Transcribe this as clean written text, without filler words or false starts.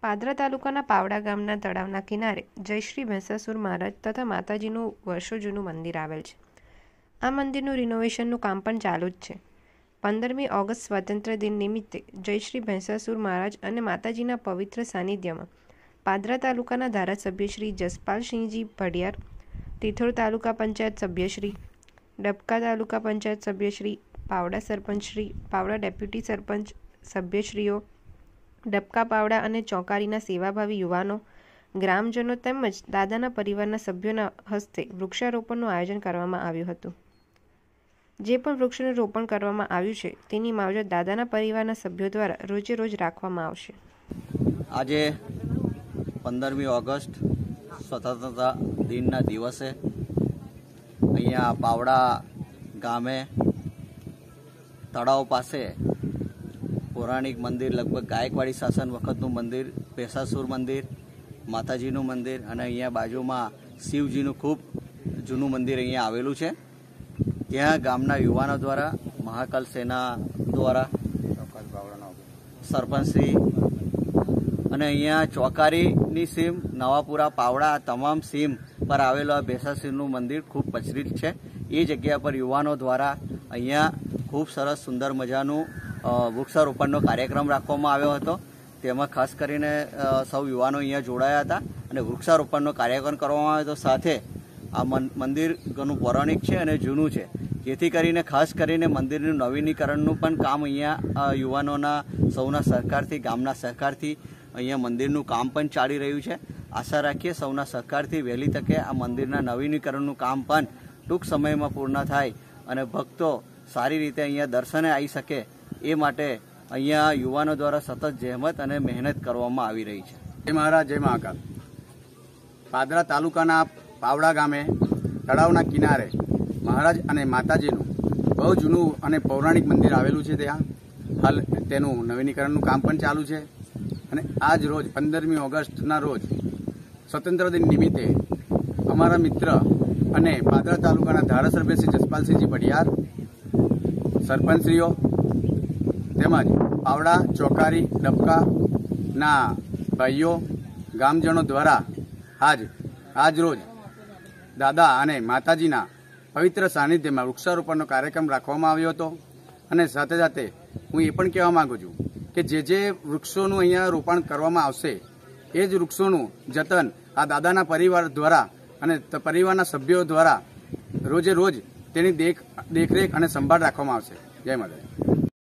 પાદરા તાલુકાના પાવડા ગામના તળાવના કિનારે જયશ્રી ભેંસાસુર મહારાજ તથા માતાજીનું વર્ષો જૂનું મંદિર આવેલ છે. આ મંદિરનું રિનોવેશનનું કામ પણ ચાલુ જ છે. 15મી ઓગસ્ટ સ્વાતંત્ર્ય દિન નિમિત્તે જયશ્રી ભેંસાસુર મહારાજ અને માતાજીના પવિત્ર સાનિધ્યમાં પાદરા તાલુકાના ધારાસભ્ય શ્રી જસપાલસિંહજી ભડિયાર, તિથોર તાલુકા પંચાયત સભ્યશ્રી, ડબકા તાલુકા પંચાયત સભ્યશ્રી, પાવડા સરપંચશ્રી, પાવડા ડેપ્યુટી સરપંચ સભ્યશ્રીઓ, ડબકા પાવડા અને ચોકારીના સેવાભાવી યુવાનો, ગ્રામજનો તેમજ દાદાના પરિવારના સભ્યોના હસ્તે વૃક્ષારોપણનું આયોજન કરવામાં આવ્યું હતું. જે પણ વૃક્ષોનું રોપણ કરવામાં આવ્યું છે તેની માવજત દાદાના પરિવારના સભ્યો દ્વારા રોજે રોજ રાખવામાં આવશે. આજે 15મી ઓગસ્ટ સ્વતંત્રતા દિનના દિવસે અહીંયા પાવડા ગામે તળાવ પાસે પૌરાણિક મંદિર, લગભગ ગાયકવાડી શાસન વખતનું મંદિર, ભેંસાસુર મંદિર, માતાજીનું મંદિર અને અહીંયા બાજુમાં શિવજીનું ખૂબ જૂનું મંદિર અહીંયા આવેલું છે. ત્યાં ગામના યુવાનો દ્વારા, મહાકાલ સેના દ્વારા, સરપંચશ્રી અને અહીંયા ચોકારીની સીમ, નવાપુરા, પાવડા તમામ સીમ પર આવેલું આ ભેંસાસુરનું મંદિર ખૂબ પ્રચલિત છે. એ જગ્યા પર યુવાનો દ્વારા અહીંયા ખૂબ સરસ સુંદર મજાનું વૃક્ષારોપણનો કાર્યક્રમ રાખવામાં આવ્યો હતો. તેમાં ખાસ કરીને સૌ યુવાનો અહીંયા જોડાયા હતા અને વૃક્ષારોપણનો કાર્યક્રમ કરવામાં આવ્યો હતો. સાથે આ મંદિર ઘણું પૌરાણિક છે અને જૂનું છે, જેથી કરીને ખાસ કરીને મંદિરનું નવીનીકરણનું પણ કામ અહીંયા યુવાનોના સૌના સહકારથી, ગામના સહકારથી અહીંયા મંદિરનું કામ પણ ચાલી રહ્યું છે. આશા રાખીએ સૌના સહકારથી વહેલી તકે આ મંદિરના નવીનીકરણનું કામ પણ ટૂંક સમયમાં પૂર્ણ થાય અને ભક્તો સારી રીતે અહીંયા દર્શને આવી શકે એ માટે અહીંયા યુવાનો દ્વારા સતત જહેમત અને મહેનત કરવામાં આવી રહી છે. જય મહારાજ, જય મહાકાલ. પાદરા તાલુકાના પાવડા ગામે તળાવના કિનારે મહારાજ અને માતાજીનું બહુ જૂનું અને પૌરાણિક મંદિર આવેલું છે. ત્યાં હાલ તેનું નવીનીકરણનું કામ પણ ચાલુ છે અને આજ રોજ 15મી ઓગસ્ટના રોજ સ્વતંત્ર દિન નિમિત્તે અમારા મિત્ર અને પાદરા તાલુકાના ધારાસભ્ય શ્રી જસપાલસિંહજી ભડિયાર, સરપંચશ્રીઓ તેમજ પાવડા, ચોકારી, ડબકાના ભાઈઓ, ગામજનો દ્વારા આજ રોજ દાદા અને માતાજીના પવિત્ર સાનિધ્યમાં વૃક્ષારોપણનો કાર્યક્રમ રાખવામાં આવ્યો હતો. અને સાથે સાથે હું એ પણ કહેવા માંગુ છું કે જે વૃક્ષોનું અહીંયા રોપણ કરવામાં આવશે એ જ વૃક્ષોનું જતન આ દાદાના પરિવાર દ્વારા અને પરિવારના સભ્યો દ્વારા રોજે રોજ તેની દેખરેખ અને સંભાળ રાખવામાં આવશે. જય માતા.